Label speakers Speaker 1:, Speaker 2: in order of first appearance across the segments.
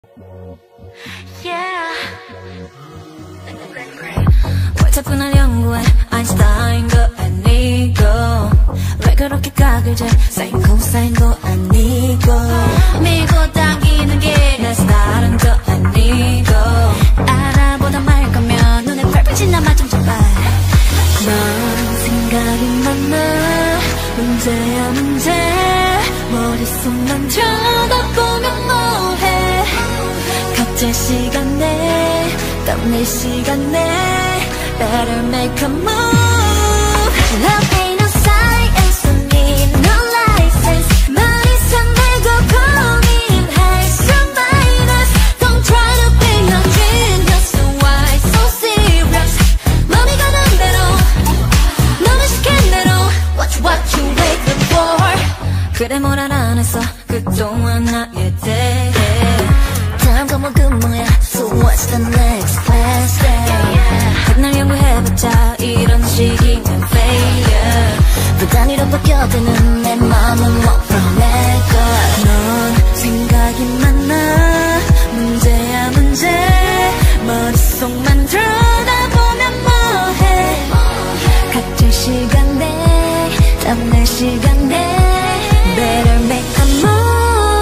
Speaker 1: 왜 자꾸 날 연구해 아인슈타인도 아니고 왜 그렇게 각을 재 사인 코사인도 아니고 밀고 당기는 게 내 스타일은 또 아니고 알아보다 말 거면 눈에 별빛이 남아 좀 잡아 넌 생각이 많아 문제야 문제 머릿속만 쳐다보면 뭐해 각자 시간에 땀낼 시간에 Better make a move Love ain't no science I need no license 머리선 내고 고민할 수 minus Don't try to be a genius Why so serious 맘이 가는 대로 너는 시킨 대로 What you waiting for 그래 뭘 알아냈어 그동안 나에 대해 다음 과목은 뭐야 So what's the next class day 백날 연구해봤자 이런 식이면 failure 부단위로 바뀌어드는 내 맘은 못 풀어낼걸 넌 생각이 많아 문제야 문제 머릿속만 들여다보면 뭐해 각질 시간에 땀낼 시간에 Better make a move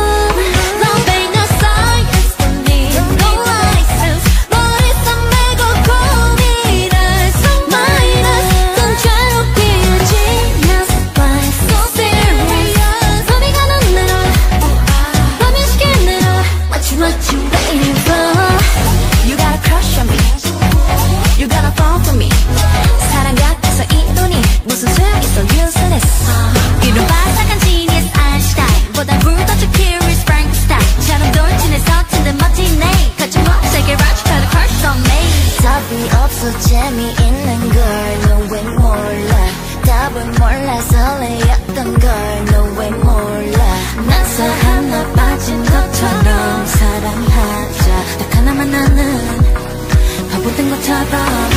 Speaker 1: 재미있는 걸 너 왜 몰라 답을 몰라 설레였던 걸 너 왜 몰라 나서 하나 빠진 것처럼 사랑하자 딱 하나만 나는 바보 된 것처럼